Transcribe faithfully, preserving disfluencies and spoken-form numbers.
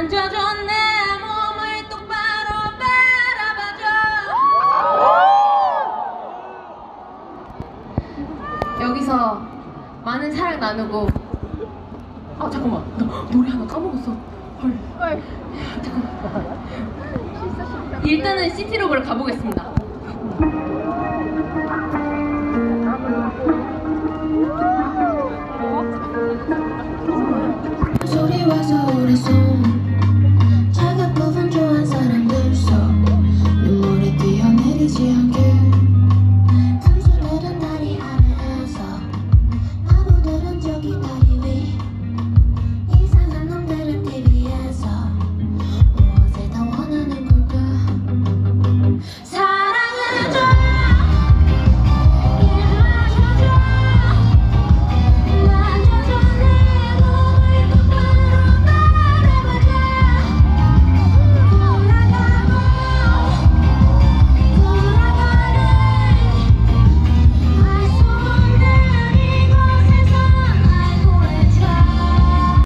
만져줘 내 몸을 똑바로 바라봐줘. 여기서 많은 사랑 나누고. 아 잠깐만, 나 노래 하나 까먹었어. 헐. 헐. 잠깐만. 일단은 시티로브를 가보겠습니다. 소리 와서 오래 손